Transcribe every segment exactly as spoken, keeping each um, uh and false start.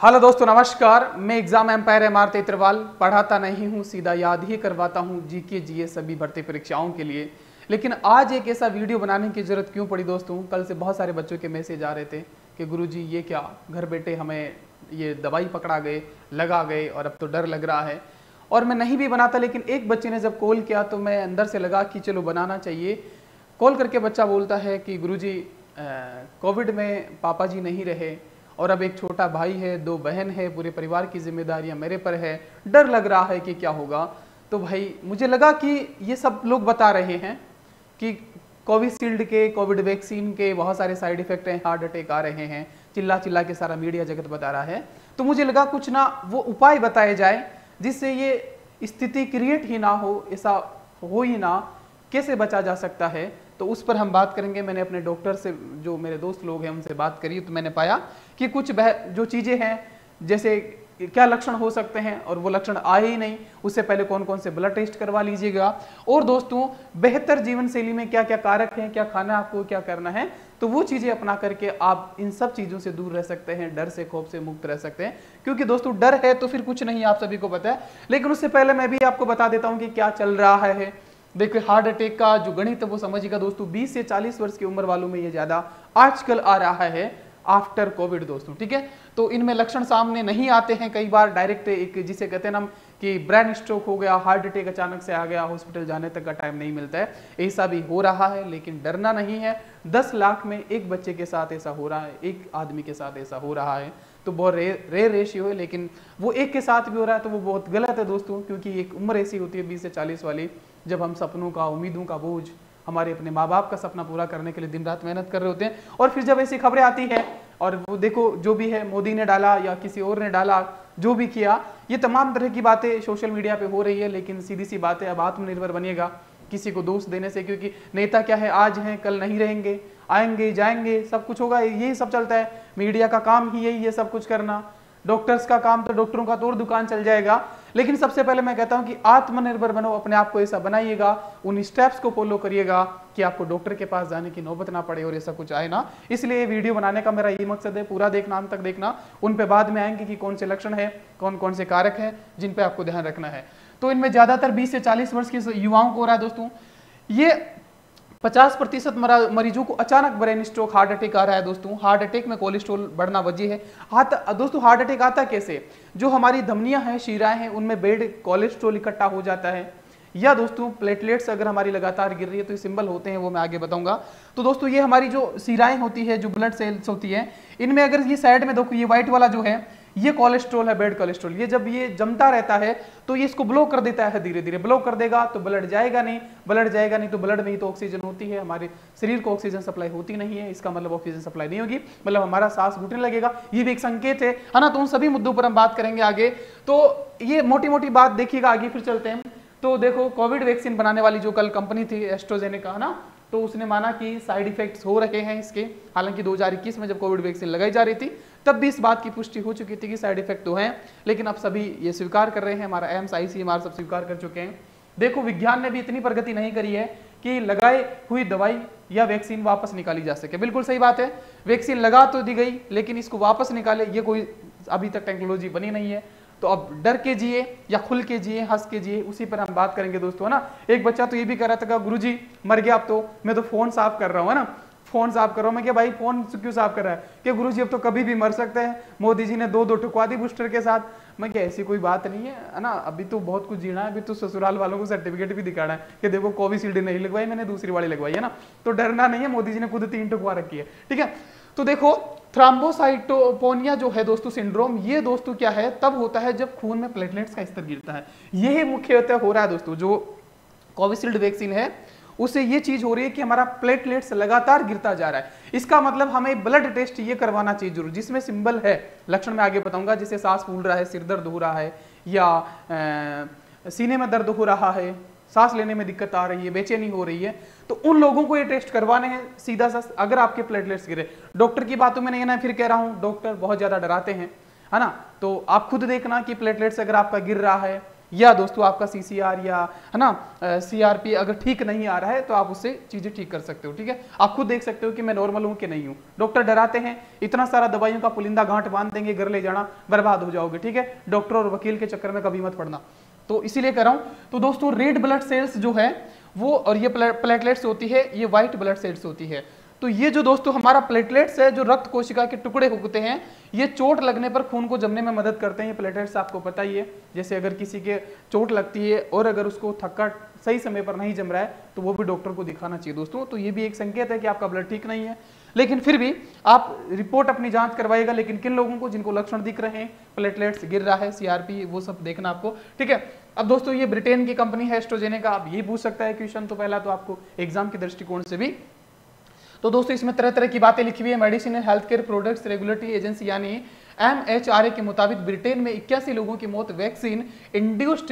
Hello दोस्तों, नमस्कार। मैं exam empire M R Tetarwal पढ़ाता नहीं हूँ, सीधा याद ही करवाता हूँ जीके जीए सभी भर्ती परीक्षाओं के लिए। लेकिन आज एक ऐसा वीडियो बनाने की जरूरत क्यों पड़ी दोस्तों? कल से बहुत सारे बच्चों के मैसेज आ रहे थे कि गुरुजी ये क्या, घर बैठे हमें ये दवाई पकड़ा गए, लगा गए और अब तो डर लग रहा है। और मैं नहीं भी बनाता, लेकिन एक बच्चे ने जब कॉल किया तो मैं अंदर से लगा कि चलो बनाना चाहिए। कॉल करके बच्चा बोलता है कि गुरुजी कोविड में पापा जी नहीं रहे और अब एक छोटा भाई है, दो बहन है, पूरे परिवार की जिम्मेदारियां मेरे पर है, डर लग रहा है कि क्या होगा। तो भाई मुझे लगा कि ये सब लोग बता रहे हैं कि कोविशील्ड के, कोविड वैक्सीन के बहुत सारे साइड इफेक्ट हैं, हार्ट अटैक आ रहे हैं, चिल्ला चिल्ला के सारा मीडिया जगत बता रहा है। तो मुझे लगा कुछ ना वो उपाय बताए जाए जिससे ये स्थिति क्रिएट ही ना हो, ऐसा हो ही ना, कैसे बचा जा सकता है। तो उस पर हम बात करेंगे। मैंने अपने डॉक्टर से, जो मेरे दोस्त लोग हैं, उनसे बात करी तो मैंने पाया कि कुछ जो चीज़ें हैं, जैसे क्या लक्षण हो सकते हैं और वो लक्षण आए ही नहीं, उससे पहले कौन कौन से ब्लड टेस्ट करवा लीजिएगा। और दोस्तों, बेहतर जीवन शैली में क्या क्या कारक हैं, क्या खाना आपको, क्या करना है, तो वो चीज़ें अपना करके आप इन सब चीज़ों से दूर रह सकते हैं, डर से, खौफ से मुक्त रह सकते हैं। क्योंकि दोस्तों डर है तो फिर कुछ नहीं, आप सभी को पता है। लेकिन उससे पहले मैं भी आपको बता देता हूँ कि क्या चल रहा है। देखिए, हार्ट अटैक का जो गणित है वो समझिएगा दोस्तों, बीस से चालीस वर्ष की उम्र वालों में ये ज्यादा आजकल आ रहा है आफ्टर कोविड दोस्तों, ठीक है। तो इनमें लक्षण सामने नहीं आते हैं, कई बार डायरेक्ट एक जिसे कहते हैं ना कि ब्रेन स्ट्रोक हो गया, हार्ट अटैक अचानक से आ गया, हॉस्पिटल जाने तक का टाइम नहीं मिलता है, ऐसा भी हो रहा है। लेकिन डरना नहीं है। दस लाख में एक बच्चे के साथ ऐसा हो रहा है, एक आदमी के साथ ऐसा हो रहा है, तो बहुत रेयर रेयर रेशियो है। लेकिन वो एक के साथ भी हो रहा है तो वो बहुत गलत है दोस्तों, क्योंकि एक उम्र ऐसी होती है बीस से चालीस वाली, जब हम सपनों का, उम्मीदों का बोझ, हमारे अपने माँ बाप का सपना पूरा करने के लिए दिन रात मेहनत कर रहे होते हैं। और फिर जब ऐसी खबरें आती है, और वो देखो जो भी है, मोदी ने डाला या किसी और ने डाला, जो भी किया, ये तमाम तरह की बातें सोशल मीडिया पे हो रही है। लेकिन सीधी सी बात है, अब आत्मनिर्भर बनिएगा किसी को दोष देने से, क्योंकि नेता क्या है, आज हैं कल नहीं रहेंगे, आएंगे जाएंगे, सब कुछ होगा, यही सब चलता है। मीडिया का काम ही यही है, सब कुछ करना। डॉक्टर्स का काम तो डॉक्टरों का तो और दुकान चल जाएगा। लेकिन सबसे पहले मैं कहता हूं कि आत्मनिर्भर बनो, अपने आप को ऐसा बनाइएगा, उन स्टेप्स को फॉलो करिएगा कि आपको डॉक्टर के पास जाने की नौबत ना पड़े और ऐसा कुछ आए ना। इसलिए ये वीडियो बनाने का मेरा यही मकसद है, पूरा देखना, अंत तक देखना। उन पे बाद में आएंगे कि कौन से लक्षण है, कौन कौन से कारक हैं जिन पे आपको ध्यान रखना है। तो इनमें ज्यादातर बीस से चालीस वर्ष के युवाओं को हो रहा है दोस्तों। ये पचास प्रतिशत मरीजों को अचानक ब्रेन स्ट्रोक, हार्ट अटैक आ रहा है दोस्तों। हार्ट अटैक में कोलेस्ट्रॉल बढ़ना वजह है। आता दोस्तों, हार्ट अटैक आता कैसे? जो हमारी धमनियां हैं, शिराएं हैं, उनमें बेड कोलेस्ट्रॉल इकट्ठा हो जाता है, या दोस्तों प्लेटलेट्स अगर हमारी लगातार गिर रही है तो ये सिंबल होते हैं, वो मैं आगे बताऊंगा। तो दोस्तों, ये हमारी जो शिराएं होती है, जो ब्लड सेल्स होती है, इनमें अगर ये साइड में देखो, ये व्हाइट वाला जो है, ये कोलेस्ट्रॉल है, बेड कोलेस्ट्रॉल। ये जब ये जमता रहता है तो ये इसको ब्लॉक कर देता है, धीरे धीरे ब्लॉक कर देगा तो ब्लड जाएगा नहीं, ब्लड जाएगा नहीं तो ब्लड में ही तो ऑक्सीजन होती है, हमारे शरीर को ऑक्सीजन सप्लाई होती नहीं है, इसका मतलब ऑक्सीजन सप्लाई नहीं होगी, मतलब हमारा सांस घुटने लगेगा, ये भी एक संकेत है, है ना। तो उन सभी मुद्दों पर हम बात करेंगे आगे। तो ये मोटी मोटी बात देखिएगा, आगे फिर चलते हैं। तो देखो, कोविड वैक्सीन बनाने वाली जो कल कंपनी थी एस्ट्राजेनेका, है ना, तो उसने माना कि साइड इफेक्ट्स हो रहे हैं इसके। हालांकि दो हज़ार इक्कीस में जब कोविड वैक्सीन लगाई जा रही थी तब भी इस बात की पुष्टि हो चुकी थी कि साइड इफेक्ट तो हैं, लेकिन अब सभी ये स्वीकार कर रहे हैं, हमारा एम्स, आईसीएमआर सब स्वीकार कर चुके हैं। देखो, विज्ञान ने भी इतनी प्रगति नहीं करी है कि लगाए हुई दवाई या वैक्सीन वापस निकाली जा सके। बिल्कुल सही बात है, वैक्सीन लगा तो दी गई, लेकिन इसको वापस निकाले ये कोई अभी तक टेक्नोलॉजी बनी नहीं है। तो अब डर के जिए या खुल के जिए, हंस के जिए, उसी पर हम बात करेंगे दोस्तों, है ना। एक बच्चा तो ये भी कह रहा था, गुरुजी मर गया अब तो, मैं तो फोन साफ कर रहा हूँ, है ना, फोन साफ कर रहा हूँ। मैं क्या भाई, फोन क्यों साफ कर रहा है? कि गुरुजी अब तो कभी भी मर सकते हैं, मोदी जी ने दो दो ठुकवा दी बूस्टर के साथ। मैं क्या, ऐसी कोई बात नहीं है, है ना, अभी तो बहुत कुछ जीना है, अभी तो ससुराल वालों को सर्टिफिकेट भी दिखाना है कि देखो कोविशील्ड नहीं लगवाई मैंने, दूसरी वाली लगवाई, है ना। तो डरना नहीं है, मोदी जी ने खुद तीन ठुकवा रखी है, ठीक है। तो देखो, थ्रोम्बोसाइटोपेनिया जो है दोस्तों सिंड्रोम, ये दोस्तों क्या है, तब होता है जब खून में प्लेटलेट्स का स्तर गिरता है। यही मुख्यतः हो रहा है दोस्तों, जो कोविशील्ड वैक्सीन है उससे ये चीज हो रही है कि हमारा प्लेटलेट्स लगातार गिरता जा रहा है। इसका मतलब हमें ब्लड टेस्ट ये करवाना चाहिए जरूर, जिसमें सिंबल है, लक्षण मैं आगे बताऊंगा, जैसे सांस फूल रहा है, सिर दर्द हो रहा है, या आ, सीने में दर्द हो रहा है, सांस लेने में दिक्कत आ रही है, बेचैनी हो रही है, तो उन लोगों को ये टेस्ट करवाने हैं सीधा सा। अगर आपके प्लेटलेट्स गिरे, डॉक्टर की बातों में नहीं ना, फिर कह रहा हूं, डॉक्टर बहुत ज्यादा डराते हैं, है ना। तो आप खुद देखना कि प्लेटलेट्स अगर आपका गिर रहा है या दोस्तों आपका सीसीआर या है ना सीआरपी अगर ठीक नहीं आ रहा है तो आप उससे चीजें ठीक कर सकते हो। ठीक है, आप खुद देख सकते हो कि मैं नॉर्मल हूं कि नहीं हूं। डॉक्टर डराते हैं, इतना सारा दवाइयों का पुलिंदा गांठ बांध देंगे, घर ले जाना, बर्बाद हो जाओगे। ठीक है, डॉक्टर और वकील के चक्कर में कभी मत पड़ना। तो इसीलिए कर रहा हूं। तो दोस्तों रेड ब्लड सेल्स जो है वो, और ये प्लेटलेट्स होती है, ये व्हाइट ब्लड सेल्स होती है। तो ये जो दोस्तों हमारा प्लेटलेट्स है, जो रक्त कोशिका के टुकड़े होते हैं, ये चोट लगने पर खून को जमने में मदद करते हैं। ये प्लेटलेट्स आपको पता ही है, जैसे अगर किसी के चोट लगती है और अगर उसको थक्का सही समय पर नहीं जम रहा है तो वो भी डॉक्टर को दिखाना चाहिए दोस्तों। तो ये भी एक संकेत है कि आपका ब्लड ठीक नहीं है, लेकिन फिर भी आप रिपोर्ट अपनी जांच करवाइएगा। लेकिन किन लोगों को, जिनको लक्षण दिख रहे हैं, प्लेटलेट्स गिर रहा है, सीआरपी, वो सब देखना आपको। ठीक है, अब दोस्तों ये ब्रिटेन की कंपनी है एस्ट्राजेनेका। आप ये पूछ सकता है क्वेश्चन, तो पहला तो आपको एग्जाम के दृष्टिकोण से भी। तो दोस्तों इसमें तरह तरह की बातें लिखी हुई है। Medicine and health care products regulatory agency यानी एम एच आर ए के मुताबिक ब्रिटेन में इक्यासी लोगों की मौत वैक्सीन इंड्यूस्ड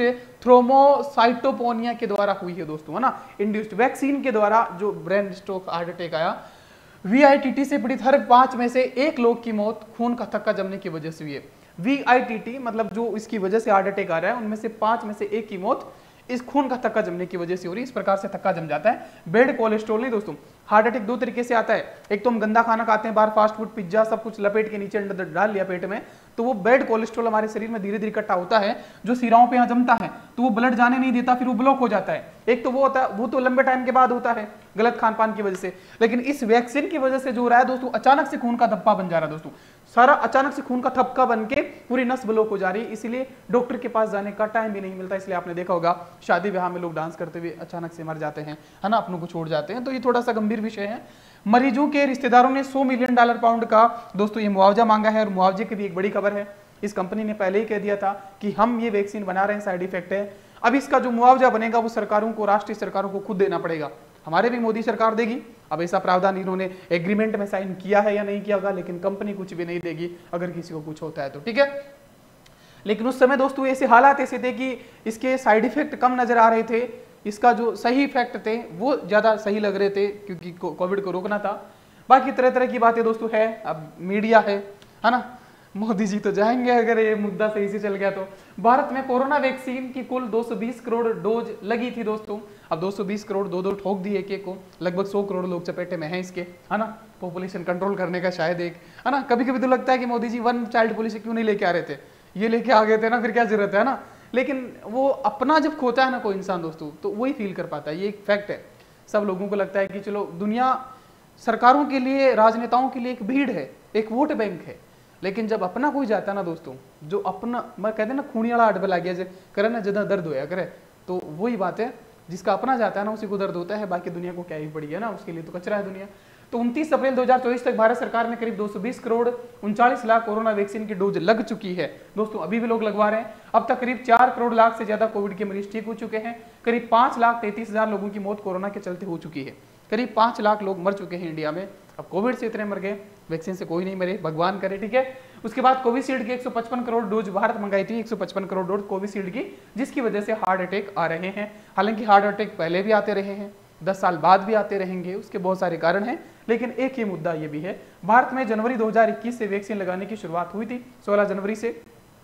थ्रोम्बोसाइटोपेनिया के द्वारा हुई है दोस्तों, है ना। इंड्यूस्ड वैक्सीन के द्वारा जो ब्रेन स्ट्रोक, हार्ट अटैक आया। वी आई टी टी से पीड़ित हर पांच में से एक लोग की मौत खून का थक्का जमने की वजह से हुई है। वी आई टी टी मतलब जो इसकी वजह से हार्ट अटैक आ रहा है, उनमें से पांच में से एक की मौत इस खून का थक्का जमने की वजह से हो रही है। इस प्रकार से थक्का जम जाता है। बेड कोलेस्ट्रॉल नहीं दोस्तों, हार्ट अटैक दो तरीके से आता है। एक तो हम गंदा खाना खाते हैं, बाहर फास्ट फूड, पिज्जा, सब कुछ लपेट के नीचे अंदर डाल लिया पेट में, तो वो बेड कोलेस्ट्रॉल हमारे शरीर में धीरे धीरे इकट्ठा होता है, जो सिराओं पे यहाँ जमता है, तो वो ब्लड जाने नहीं देता, फिर वो ब्लॉक हो जाता है। एक तो वो होता है, वो तो लंबे टाइम के बाद होता है गलत खान पान की वजह से। लेकिन इस वैक्सीन की वजह से जो हो रहा है दोस्तों, अचानक से खून का धब्बा बन जा रहा है दोस्तों, सारा अचानक से खून का थपका बन के पूरी नस ब्लॉक हो जा रही है। इसीलिए डॉक्टर के पास जाने का टाइम भी नहीं मिलता। इसलिए आपने देखा होगा शादी ब्याह में लोग डांस करते हुए अचानक से मर जाते हैं, है ना, अपनों को छोड़ जाते हैं। तो ये थोड़ा सा गंभीर विषय है। मरीजों के रिश्तेदारों ने सौ मिलियन डॉलर पाउंड का दोस्तों ये मुआवजा मांगा है, और मुआवजे की भी एक बड़ी खबर है। इस कंपनी ने पहले ही कह दिया था कि हम ये वैक्सीन बना रहे हैं, साइड इफेक्ट है। अब इसका जो मुआवजा बनेगा वो सरकारों को, राष्ट्रीय सरकारों को खुद देना पड़ेगा। हमारे भी मोदी सरकार देगी। अब ऐसा प्रावधान इन्होंने एग्रीमेंट में साइन किया है या नहीं किया होगा, लेकिन कंपनी कुछ भी नहीं देगी अगर किसी को कुछ होता है तो। ठीक है, लेकिन उस समय दोस्तों ऐसे हालात ऐसे थे कि इसके साइड इफेक्ट कम नजर आ रहे थे, इसका जो सही इफेक्ट थे वो ज्यादा सही लग रहे थे, क्योंकि कोविड को रोकना था। बाकी तरह तरह की बातें दोस्तों है। अब मीडिया है है ना, मोदी जी तो जाएंगे अगर ये मुद्दा सही से चल गया तो। भारत में कोरोना वैक्सीन की कुल दो सौ बीस करोड़ डोज लगी थी दोस्तों। अब दो सौ बीस करोड़ दो दो ठोक दिए एक एक को, लगभग सौ करोड़ लोग चपेटे में हैं इसके, है ना, पॉपुलेशन कंट्रोल करने का शायद एक, है ना। कभी कभी तो लगता है कि Modi ji one child policy क्यों नहीं लेके आ रहे थे, ये लेके आ गए थे ना, फिर क्या जरूरत है ना। लेकिन वो अपना जब खोता है ना कोई इंसान दोस्तों, तो वही फील कर पाता है। ये एक फैक्ट है। सब लोगों को लगता है कि चलो दुनिया सरकारों के लिए, राजनेताओं के लिए एक भीड़ है, एक वोट बैंक है, लेकिन जब अपना कोई जाता है ना दोस्तों, जो अपना, मैं कहते हैं ना खूनी वाला अडबल आ गया जे करे ना, ज्यादा दर्द होया करे, तो वही बात है। जिसका अपना जाता है ना उसी को दर्द होता है, बाकी दुनिया को क्या ही पड़ी है ना, उसके लिए तो कचरा है दुनिया। तो उनतीस अप्रैल दो हज़ार चौबीस तक भारत सरकार में करीब दो सौ बीस करोड़ उनचालीस लाख कोरोना वैक्सीन की डोज लग चुकी है दोस्तों। अभी भी लोग लगवा रहे हैं। अब तक करीब चार करोड़ लाख से ज्यादा कोविड के मरीज ठीक हो चुके हैं। करीब पांच लाख तैंतीस हजार लोगों की मौत कोरोना के चलते हो चुकी है। करीब पांच लाख लोग मर चुके हैं इंडिया में। अब कोविड से इतने मर गए, वैक्सीन से कोई नहीं मरे, भगवान करे। ठीक है, उसके बाद कोविशील्ड की एक सौ पचपन करोड़ डोज भारत मंगाई थी, एक सौ पचपन करोड़ डोज कोविशील्ड की, जिसकी वजह से हार्ट अटैक आ रहे हैं। हालांकि हार्ट अटैक पहले भी आते रहे हैं, दस साल बाद भी आते रहेंगे, उसके बहुत सारे कारण हैं, लेकिन एक ही मुद्दा ये भी है। भारत में जनवरी दो हज़ार इक्कीस से वैक्सीन लगाने की शुरुआत हुई थी, सोलह जनवरी से।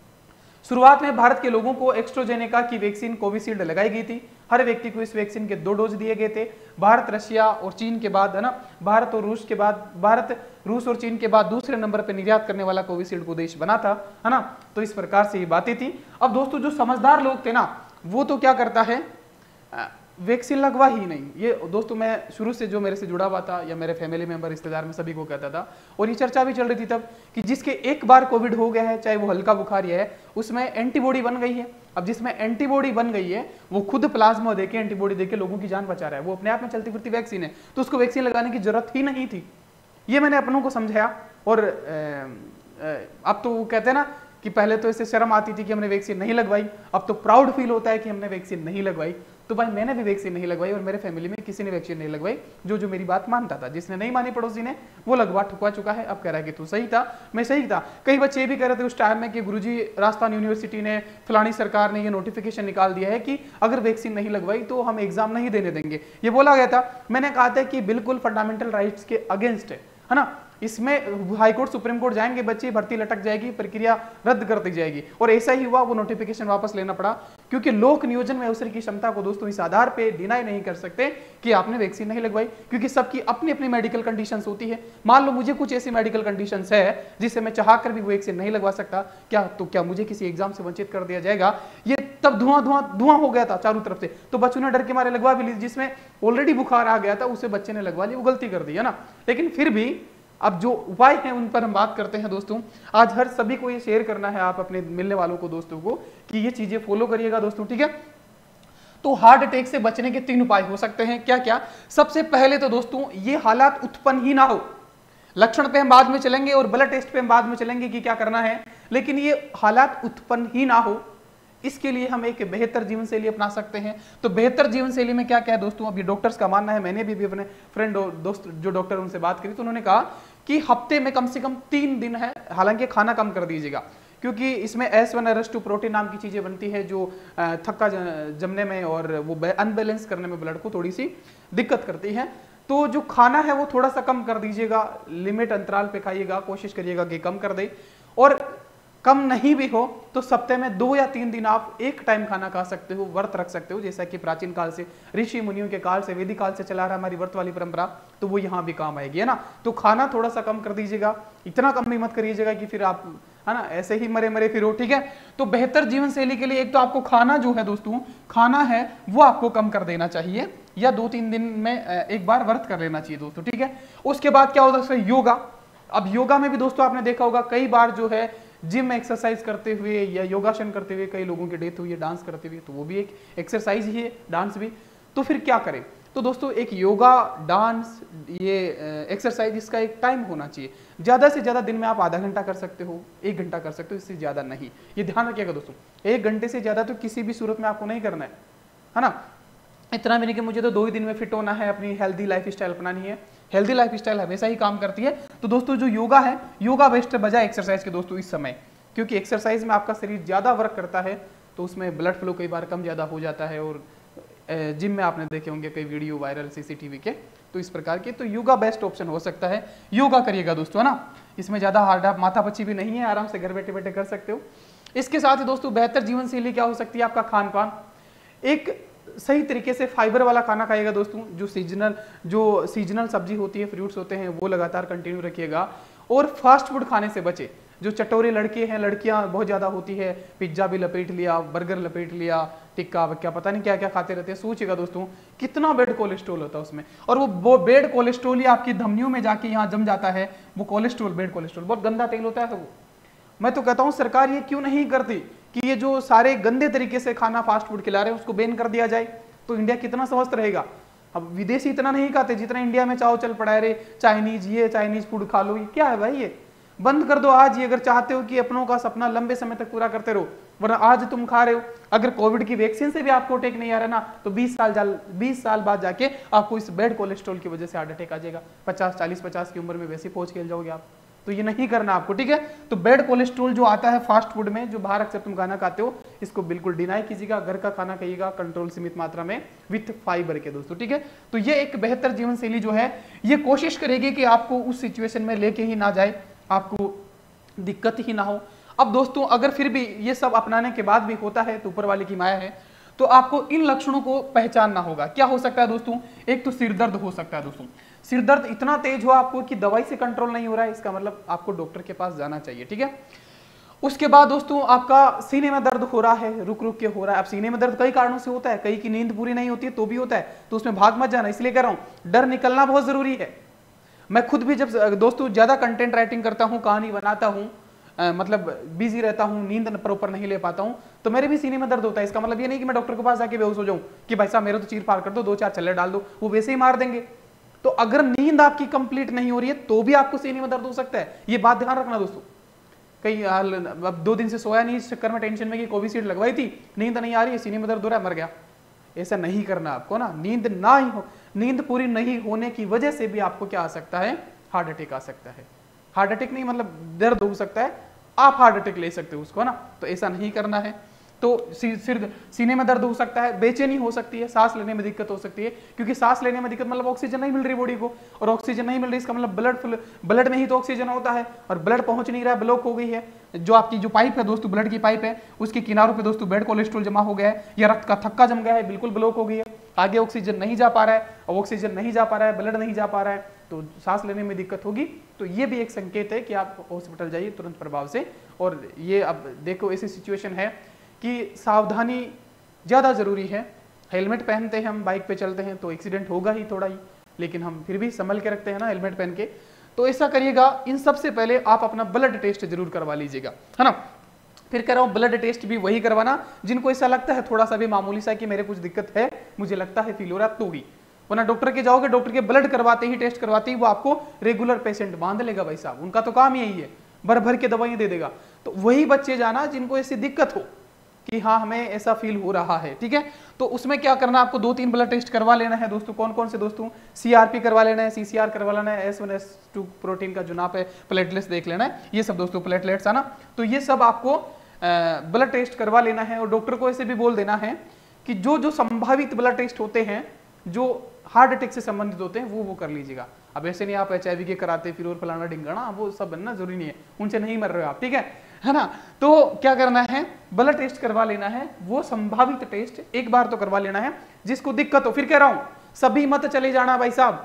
शुरुआत में भारत के लोगों को एस्ट्राजेनेका की वैक्सीन कोविशील्ड लगाई गई थी। हर व्यक्ति को इस वैक्सीन के दो डोज दिए गए थे। भारत, रशिया और चीन के बाद, है ना, भारत और रूस के बाद, भारत, रूस और चीन के बाद दूसरे नंबर पर निर्यात करने वाला कोविशील्ड को देश बना था, है ना। तो इस प्रकार से ये बातें थी। अब दोस्तों जो समझदार लोग थे ना, वो तो क्या करता है, वैक्सीन लगवा ही नहीं। ये दोस्तों मैं शुरू से जो मेरे से जुड़ा हुआ था, या मेरे फैमिली मेंबर, रिश्तेदार में सभी को कहता था, और ये चर्चा भी चल रही थी तब कि जिसके एक बार कोविड हो गया है, चाहे वो हल्का बुखार ही है, उसमें एंटीबॉडी बन गई है। अब जिसमें एंटीबॉडी बन गई है वो खुद प्लाज्मा देके, एंटीबॉडी देके लोगों की जान बचा रहा है, वो अपने आप में चलती फिरती वैक्सीन है, तो उसको वैक्सीन लगाने की जरूरत ही नहीं थी। ये मैंने अपनों को समझाया। और अब तो वो कहते हैं ना कि पहले तो इससे शर्म आती थी कि हमने वैक्सीन नहीं लगवाई, अब तो प्राउड फील होता है कि हमने वैक्सीन नहीं लगवाई। तो भाई मैंने भी वैक्सीन नहीं लगवाई, और मेरे फैमिली में किसी ने वैक्सीन नहीं लगवाई, जो जो मेरी बात मानता था। जिसने नहीं मानी पड़ोसी ने, वो लगवा ठुकवा चुका है। अब कह रहा है कि तू सही था, मैं सही था। कई बच्चे भी कह रहे थे उस टाइम में कि गुरुजी, राजस्थान यूनिवर्सिटी ने, फलानी सरकार ने ये नोटिफिकेशन निकाल दिया है कि अगर वैक्सीन नहीं लगवाई तो हम एग्जाम नहीं देने देंगे। ये बोला गया था। मैंने कहा था कि बिल्कुल फंडामेंटल राइट्स के अगेंस्ट है, है ना। इसमें हाईकोर्ट सुप्रीम कोर्ट जाएंगे बच्चे, भर्ती लटक जाएगी, प्रक्रिया रद्द कर दी जाएगी। और ऐसा ही हुआ, वो नोटिफिकेशन वापस लेना पड़ा, क्योंकि लोक नियोजन में अवसर की क्षमता को दोस्तों इस आधार पे डिनाई नहीं कर सकते कि आपने वैक्सीन नहीं लगवाई, क्योंकि सबकी अपनी अपनी मेडिकल कंडीशंस होती है। मान लो मुझे कुछ ऐसी मेडिकल कंडीशंस है जिससे मैं चाहकर भी वैक्सीन नहीं लगवा सकता, क्या तो क्या मुझे किसी एग्जाम से वंचित कर दिया जाएगा? ये तब धुआं धुआं धुआं हो गया था चारों तरफ से, तो बच्चों ने डर के मारे लगवा भी ली। जिसमें ऑलरेडी बुखार आ गया था उसे बच्चे ने लगवा ली, वो गलती कर दी है ना। लेकिन फिर भी अब जो उपाय हैं उन पर हम बात करते हैं दोस्तों। आज हर सभी को ये शेयर करना है, आप अपने मिलने वालों को, दोस्तों को, कि ये चीजें फॉलो करिएगा दोस्तों, ठीक है। तो हार्ट अटैक से बचने के तीन उपाय हो सकते हैं, क्या क्या? सबसे पहले तो दोस्तों ये हालात उत्पन्न ही ना हो। लक्षण पे हम बाद में चलेंगे और ब्लड टेस्ट पे हम बाद में चलेंगे कि क्या करना है, लेकिन ये हालात उत्पन्न ही ना हो, इसके लिए हम एक बेहतर जीवन शैली अपना सकते हैं। तो बेहतर जीवन शैली में क्या क्या है दोस्तों? अभी डॉक्टर्स का मानना है, मैंने भी, भी अपने फ्रेंड और दोस्त जो डॉक्टर उनसे बात करी तो उन्होंने कहा कि हफ्ते में कम से कम तीन दिन है, हालांकि खाना कम कर दीजिएगा, क्योंकि इसमें S one S two protein नाम की चीजें बनती है जो थक्का जमने में और वो अनबैलेंस करने में ब्लड को थोड़ी सी दिक्कत करती है। तो जो खाना है वो थोड़ा सा कम कर दीजिएगा, लिमिट अंतराल पे खाइएगा, कोशिश करिएगा कि कम कर दे। और कम नहीं भी हो तो सप्ताह में दो या तीन दिन आप एक टाइम खाना खा सकते हो, व्रत रख सकते हो, जैसा कि प्राचीन काल से, ऋषि मुनियों के काल से, वैदिक काल से चला रहा हमारी व्रत वाली परंपरा, तो वो यहाँ भी काम आएगी, है ना। तो खाना थोड़ा सा कम कर दीजिएगा, इतना कम भी मत करिएगा कि फिर आप, है ना, ऐसे ही मरे मरे फिरो, ठीक है। तो बेहतर जीवन शैली के लिए एक तो आपको खाना जो है दोस्तों, खाना है वो आपको कम कर देना चाहिए, या दो तीन दिन में एक बार व्रत कर लेना चाहिए दोस्तों, ठीक है। उसके बाद क्या होता है? योगा। अब योगा में भी दोस्तों आपने देखा होगा कई बार जो है जिम में एक्सरसाइज करते हुए या योगासन करते हुए कई लोगों की डेथ हुई है, डांस करते हुए, तो वो भी एक एक्सरसाइज ही है, डांस भी। तो फिर क्या करें? तो दोस्तों एक योगा, डांस, ये एक्सरसाइज, इसका एक टाइम होना चाहिए। ज्यादा से ज्यादा दिन में आप आधा घंटा कर सकते हो, एक घंटा कर सकते हो, इससे ज्यादा नहीं। ये ध्यान रखिएगा दोस्तों, एक घंटे से ज्यादा तो किसी भी सूरत में आपको नहीं करना है, है ना। इतना भी नहीं कि मुझे तो दो ही दिन में फिट होना है, अपनी हेल्दी लाइफ स्टाइल अपनानी है। हेल्दी लाइफ स्टाइल हमेशा ही काम करती है। तो दोस्तों जो योगा है, योगा बेस्ट है बजाय एक्सरसाइज के दोस्तों इस समय, क्योंकि एक्सरसाइज में आपका शरीर ज्यादा वर्क करता है, तो उसमें ब्लड फ्लो कई बार कम ज्यादा हो जाता है। और जिम में आपने देखे होंगे कई वीडियो वायरल सीसीटीवी के, तो इस प्रकार के, तो योगा बेस्ट ऑप्शन हो सकता है। योगा करिएगा दोस्तों, है ना। इसमें ज्यादा हार्ड आप माथा पच्ची भी नहीं है, आराम से घर बैठे बैठे कर सकते हो। इसके साथ ही दोस्तों बेहतर जीवन शैली क्या हो सकती है? आपका खान पान। एक सही तरीके से फाइबर वाला खाना खाइएगा दोस्तों, जो सीजनल जो सीजनल सब्जी होती है, फ्रूट्स होते हैं, वो लगातार कंटिन्यू रखिएगा। और फास्ट फूड खाने से बचे। जो चटोरे लड़के हैं, लड़कियां बहुत ज्यादा होती है, पिज्जा भी लपेट लिया, बर्गर लपेट लिया, टिक्का क्या पता नहीं क्या क्या खाते रहते हैं। सोचिएगा दोस्तों कितना बेड कोलेस्ट्रॉल होता है उसमें, और वो वो बेड कोलेस्ट्रॉल ही आपकी धमनियों में जाके यहाँ जम जाता है। वो कोलेस्ट्रॉल, बेड कोलेस्ट्रॉल बहुत गंदा तेल होता है। तो वो मैं तो कहता हूँ सरकार ये क्यों नहीं करती कि ये जो सारे गंदे तरीके से खाना फास्ट फूड खिला रहे हैं उसको बैन कर दिया जाए, तो इंडिया कितना स्वस्थ रहेगा। अब विदेशी इतना नहीं खाते जितना इंडिया में चाव चल पड़ा है, रे चाइनीज, ये चाइनीज फूड खा लो, ये क्या है भाई? ये बंद कर दो आज ही, अगर चाहते हो कि अपनों का सपना लंबे समय तक पूरा करते रहो। वरना आज तुम खा रहे हो, अगर कोविड की वैक्सीन से भी आपको अटैक नहीं आ रहा ना, तो बीस साल जाल बीस साल बाद जाके आपको इस बेड कोलेस्ट्रॉल की वजह से हार्ट अटैक आ जाएगा। पचास चालीस पचास की उम्र में वैसे पहुंच खेल जाओगे आप। तो ये नहीं करना आपको, ठीक है। तो बेड कोलेस्ट्रॉल जो आता है फास्ट फूड में, जो बाहर अक्सर तुम खाना खाते हो, इसको बिल्कुल डिनाई कीजिएगा। घर का खाना खाइएगा कंट्रोल, सीमित मात्रा में, विथ फाइबर के दोस्तों, ठीक है। तो ये एक बेहतर जीवन शैली जो है, ये कोशिश करेगी कि आपको उस सिचुएशन में लेके ही ना जाए, आपको दिक्कत ही ना हो। अब दोस्तों अगर फिर भी ये सब अपनाने के बाद भी होता है तो ऊपर वाले की माया है, तो आपको इन लक्षणों को पहचानना होगा। क्या हो सकता है दोस्तों? एक तो सिर दर्द हो सकता है दोस्तों। सिर दर्द इतना तेज हो आपको कि दवाई से कंट्रोल नहीं हो रहा है, इसका मतलब आपको डॉक्टर के पास जाना चाहिए, ठीक है। उसके बाद दोस्तों आपका सीने में दर्द हो रहा है, रुक रुक के हो रहा है। अब सीने में दर्द कई कारणों से होता है, कई की नींद पूरी नहीं होती है तो भी होता है, तो उसमें भाग मत जाना। इसलिए कह रहा हूं डर निकलना बहुत जरूरी है। मैं खुद भी जब दोस्तों ज्यादा कंटेंट राइटिंग करता हूं, कहानी बनाता हूं, Uh, मतलब बिजी रहता हूं, नींद प्रॉपर नहीं ले पाता हूं, तो मेरे भी सीने में दर्द होता है। इसका मतलब ये नहीं कि मैं डॉक्टर के पास जाके बेहोश हो जाऊं कि भाई साहब मेरे तो चीर फाड़ कर दो, दो चार चल्ले डाल दो, वो वैसे ही मार देंगे। तो अगर नींद आपकी कंप्लीट नहीं हो रही है तो भी आपको सीने में दर्द हो सकता है, ये बात ध्यान रखना दोस्तों। कई अब दो दिन से सोया नहीं इस चक्कर में, टेंशन में कि कोविशील्ड लगवाई थी, नींद नहीं आ रही है, सीने में दर्द हो रहा है, मर गया। ऐसा नहीं करना आपको ना। नींद ना ही हो, नींद पूरी नहीं होने की वजह से भी आपको क्या आ सकता है? हार्ट अटैक आ सकता है। हार्ट अटैक नहीं मतलब दर्द हो सकता है, आप हार्ट अटैक ले सकते हो उसको, ना। तो ऐसा नहीं करना है। तो सिर सीने में दर्द हो सकता है, बेचैनी हो सकती है, सांस लेने में दिक्कत हो सकती है, क्योंकि सांस लेने में दिक्कत मतलब ऑक्सीजन नहीं मिल रही बॉडी को, और ऑक्सीजन नहीं मिल रही इसका मतलब ब्लड ब्लड में ही तो ऑक्सीजन होता है, और ब्लड पहुंच नहीं रहा है, ब्लॉक हो गई है। जो आपकी जो पाइप है दोस्तों, ब्लड की पाइप है, उसके किनारों पे दोस्तों बैड कोलेस्ट्रॉल जमा हो गया है, या रक्त का थक्का जम गया है, बिल्कुल ब्लॉक हो गई है, आगे ऑक्सीजन नहीं जा पा रहा है, और ऑक्सीजन नहीं जा पा रहा है, ब्लड नहीं जा पा रहा है, तो सांस लेने में दिक्कत होगी। तो ये भी एक संकेत है कि आप हॉस्पिटल जाइए तुरंत प्रभाव से। और ये अब देखो ऐसी सिचुएशन है कि सावधानी ज़्यादा जरूरी है। हेलमेट पहनते हैं हम, बाइक पे चलते हैं तो एक्सीडेंट होगा ही थोड़ा ही, लेकिन हम फिर भी संभल के रखते हैं ना हेलमेट पहन के। तो ऐसा करिएगा, इन सबसे पहले आप अपना ब्लड टेस्ट जरूर करवा लीजिएगा, है ना। फिर कह रहा हूँ ब्लड टेस्ट भी वही करवाना जिनको ऐसा लगता है थोड़ा सा भी मामूली सा कि मेरे कुछ दिक्कत है, मुझे लगता है फील हो रहा तो ही, वरना डॉक्टर के जाओगे, डॉक्टर के ब्लड करवाते ही, टेस्ट करवाते ही वो आपको रेगुलर पेशेंट बांध लेगा भाई साहब, उनका तो काम यही है, भर भर के दवाइयां दे देगा। तो वही बच्चे जाना जिनको ऐसी दिक्कत हो कि हाँ हमें ऐसा फील हो रहा है, ठीक है। तो उसमें क्या करना, आपको दो तीन ब्लड टेस्ट करवा लेना है दोस्तों। कौन कौन से दोस्तों? सीआरपी करवा लेना है, सीसीआर करवा लेना है, S one S two protein का जो नाप है, प्लेटलेट्स देख लेना है, ये सब दोस्तों प्लेटलेट्स है ना। तो ये सब आपको ब्लड टेस्ट करवा लेना है, और डॉक्टर को ऐसे भी बोल देना है कि जो जो संभावित ब्लड टेस्ट होते हैं जो हार्ट अटैक से संबंधित होते हैं वो वो कर लीजिएगा। अब ऐसे नहीं आप एचआईवी के कराते फिर और फलाना ढिंगाना, वो सब बनना जरूरी नहीं है, उनसे नहीं मर रहे हो आप, ठीक है है ना। तो क्या करना है, ब्लड टेस्ट करवा लेना है, वो संभावित टेस्ट एक बार तो करवा लेना है। जिसको दिक्कत हो, फिर कह रहा हूं सभी मत चले जाना भाई साहब,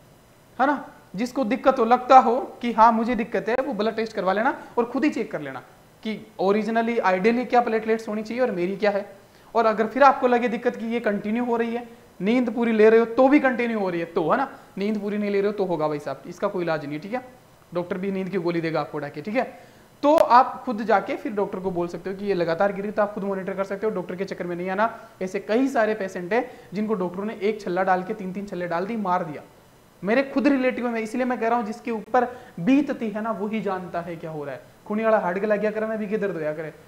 है ना। जिसको दिक्कत हो, लगता हो कि हाँ मुझे दिक्कत है, वो ब्लड टेस्ट करवा लेना और खुद ही चेक कर लेना कि ओरिजिनली आइडियली क्या प्लेटलेट्स होनी चाहिए और मेरी क्या है। और अगर फिर आपको लगे दिक्कत की ये कंटिन्यू हो रही है, नींद पूरी ले रहे हो तो भी कंटिन्यू हो रही है तो, है ना, नींद पूरी नहीं ले रहे हो तो होगा भाई साहब, इसका कोई इलाज नहीं है, ठीक है। डॉक्टर भी नींद की गोली देगा आपको डाके, ठीक है। तो आप खुद जाके फिर डॉक्टर को बोल सकते हो कि ये लगातार गिरी, तो आप खुद मॉनिटर कर सकते हो, डॉक्टर के चक्कर में नहीं आना। ऐसे कई सारे पेशेंट है जिनको डॉक्टरों ने एक छल्ला डाल के तीन तीन छल्ले डाल दी, मार दिया। मेरे खुद रिलेटिव में, इसलिए मैं कह रहा हूँ जिसके ऊपर बीतती है ना वही जानता है क्या हो रहा है। खूनी वाला हार्ड लग गया करे ना, भी के दर्द होया करे,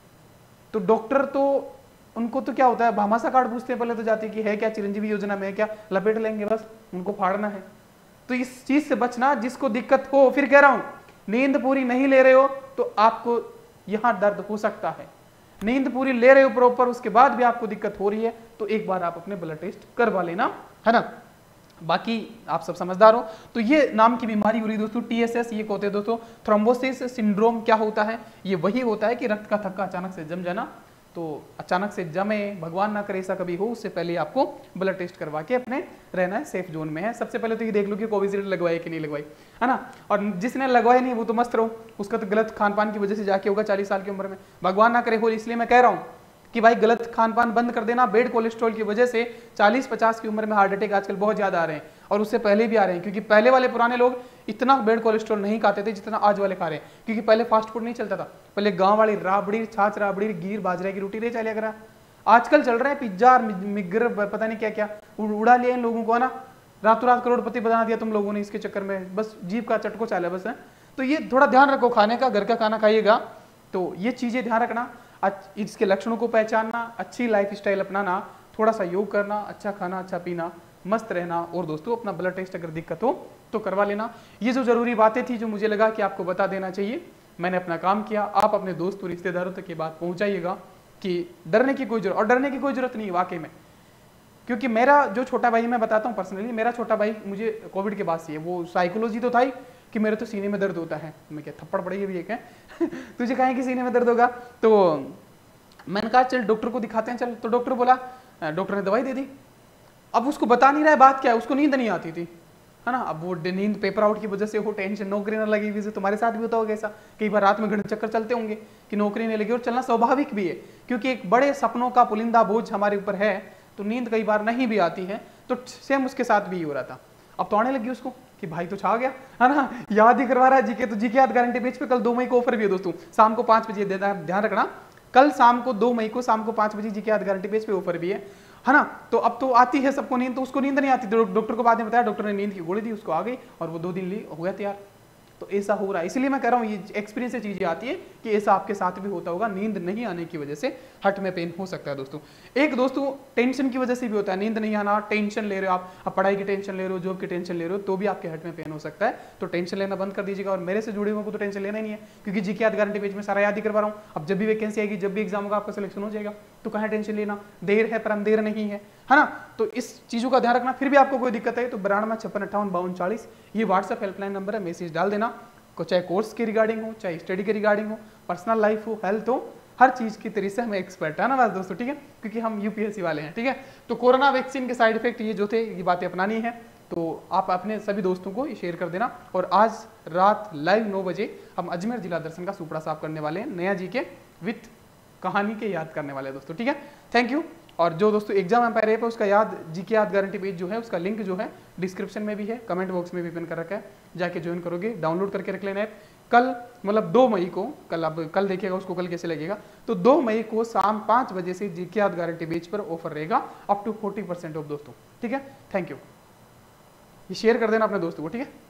तो डॉक्टर तो उनको तो क्या होता है, भामासा कार्ड पूछते हैं पहले तो जाते कि है क्या, चिरंजीवी योजना में है क्या, लपेट लेंगे बस, उनको फाड़ना है। तो इस चीज से बचना, जिसको दिक्कत हो, फिर कह रहा हूं नींद पूरी नहीं ले रहे हो तो आपको यहां दर्द हो सकता है, नींद पूरी ले रहे हो प्रॉपर, उसके बाद भी आपको दिक्कत हो रही है तो एक बार आप अपने ब्लड टेस्ट करवा लेना, है ना। बाकी आप सब समझदार हो। तो ये नाम की बीमारी हो रही दोस्तों टीएसएस, ये कहते हैं दोस्तों थ्रोम्बोसिस सिंड्रोम। क्या होता है, ये वही होता है कि रक्त का थक्का अचानक से जम जाना। तो अचानक से जमे, भगवान ना करे ऐसा कभी हो, उससे पहले आपको ब्लड टेस्ट करवा के अपने रहना है, सेफ जोन में है। सबसे पहले तो ये देख लो कि कोविशील्ड लगवाई कि नहीं लगवाई, है ना। और जिसने लगवाई नहीं वो तो मस्त रहो, उसका तो गलत खान पान की वजह से जाके होगा चालीस साल की उम्र में, भगवान ना करे हो। इसलिए मैं कह रहा हूँ कि भाई गलत खान पान बंद कर देना। बेड कोलेस्ट्रॉल की वजह से चालीस पचास की उम्र में हार्ट अटैक आजकल बहुत ज्यादा आ रहे हैं, और उससे पहले भी आ रहे हैं, क्योंकि पहले वाले पुराने लोग इतना बेड कोलेस्ट्रॉल नहीं खाते थे जितना आज वाले खा रहे हैं, क्योंकि पहले फास्ट फूड नहीं चलता था। पहले गांव वाली राबड़ी, छाछ राबड़ी, गीर बाजरे की रोटी नहीं चलिया करा। आजकल चल रहे हैं पिज्जा, मिगर, पता नहीं क्या क्या उड़ा लिया इन लोगों को, है ना। रातों रात करोड़पति बना दिया तुम लोगों ने इसके चक्कर में, बस जीभ का चटको चाले बस है। तो ये थोड़ा ध्यान रखो, खाने का घर का खाना खाइएगा। तो ये चीजें ध्यान रखना, इसके लक्षणों को पहचानना, अच्छी लाइफ स्टाइल अपनाना, थोड़ा सा योग करना, अच्छा खाना, अच्छा पीना, मस्त रहना, और दोस्तों अपना ब्लड टेस्ट अगर दिक्कत हो तो करवा लेना। ये जो जरूरी बातें थी जो मुझे लगा कि आपको बता देना चाहिए, मैंने अपना काम किया। आप अपने दोस्त और रिश्तेदारों तक ये बात पहुंचाइएगा कि डरने की कोई जरूरत, और डरने की कोई जरूरत नहीं वाकई में, क्योंकि मेरा जो छोटा भाई, मैं बताता हूँ पर्सनली, मेरा छोटा भाई मुझे कोविड के बाद से है, वो साइकोलॉजी तो था ही कि मेरे तो सीने में दर्द होता है। मैं क्या थप्पड़ पड़ेगी भी एक है तुझे कहें कि सीने में दर्द होगा, तो मैंने कहा चल डॉक्टर को दिखाते हैं चल। तो डॉक्टर बोला, डॉक्टर ने दवाई दे दी। अब उसको बता नहीं रहा है बात क्या है, उसको नींद नहीं आती थी, है ना। अब वो नींद पेपर आउट की वजह से हो, टेंशन, नौकरी ना लगी हुई, तुम्हारे साथ भी होता होगा ऐसा, कई बार रात में घंटे चक्कर चलते होंगे कि नौकरी नहीं लगी, और चलना स्वाभाविक भी है क्योंकि एक बड़े सपनों का पुलिंदा बोझ हमारे ऊपर है, तो नींद कई बार नहीं भी आती है। तो सेम उसके साथ भी हो रहा था। अब तो आने लगी उसको कि भाई तो छा गया, है ना, याद ही करवा रहा है जीके। तो जीके याद गारंटी पेज पे कल दो मई को ऑफर भी है दोस्तों, शाम को पांच बजे, ध्यान रखना, कल शाम को दो मई को शाम को पांच बजे जीके याद गारंटी पेज पे ऑफर भी है, है ना। तो अब तो आती है सबको नींद, तो उसको नींद नहीं आती, तो डॉक्टर को बाद में बताया, डॉक्टर ने नींद की गोली दी, उसको आ गई और वो दो दिन ली, हो गया तैयार। तो ऐसा हो रहा है, इसलिए मैं कह रहा हूँ ये एक्सपीरियंस से चीजें आती है कि ऐसा आपके साथ भी होता होगा, नींद नहीं आने की वजह से हट में पेन हो सकता है दोस्तों। एक दोस्तों टेंशन की वजह से भी होता है, नींद नहीं आना, टेंशन ले रहे हो आप, आप पढ़ाई की टेंशन ले रहे हो, जॉब की टेंशन ले रहे हो, तो भी आपके हट में पेन हो सकता है। तो टेंशन लेना बंद कर दीजिएगा, और मेरे से जुड़े हुए को तो टेंशन लेना ही नहीं है, क्योंकि जीके याद गारंटी पेज में सारा याद ही करवा रहा हूँ। अब जब भी वैकेंसी आएगी, जब भी एग्जाम होगा, आपका सिलेक्शन हो जाएगा, तो कहाँ टेंशन लेना, देर है पर अंधेर नहीं है, है ना। तो इस चीजों का ध्यान रखना। फिर भी आपको कोई दिक्कत है तो बिरानवे छप्पन अट्ठावन बावन चालीस ये व्हाट्सएप हेल्पलाइन नंबर है, मैसेज डाल देना, को चाहे कोर्स के रिगार्डिंग हो, चाहे स्टडी के रिगार्डिंग हो, पर्सनल लाइफ हो, हेल्थ हो, हर चीज की तरीके से हमें एक्सपर्ट है ना बस दोस्तों, ठीक है, क्योंकि हम यूपीएससी वाले हैं, ठीक है। तो कोरोना वैक्सीन के साइड इफेक्ट ये जो थे, ये बातें अपनानी है, तो आप अपने सभी दोस्तों को शेयर कर देना। और आज रात लाइव नौ बजे हम अजमेर जिला दर्शन का सुपड़ा साफ करने वाले हैं, नया जी के विथ कहानी के याद करने वाले हैं दोस्तों, ठीक है। Thank you. और जो दोस्तों एग्जाम एम्पायर ऐप है उसका याद जीके याद गारंटी पेज जो है उसका लिंक जो है डिस्क्रिप्शन में भी है, कमेंट बॉक्स में भी पिन कर रखा है, जाके ज्वाइन करोगे, डाउनलोड करके रख लेना ऐप। कल मतलब दो मई को, कल अब कल देखिएगा उसको कल कैसे लगेगा, तो दो मई को शाम पाँच बजे से जीके याद गारंटी पेज पर ऑफर रहेगा up to forty percent off दोस्तों, ठीक है। Thank you. ये शेयर कर देना अपने दोस्तों को, ठीक है।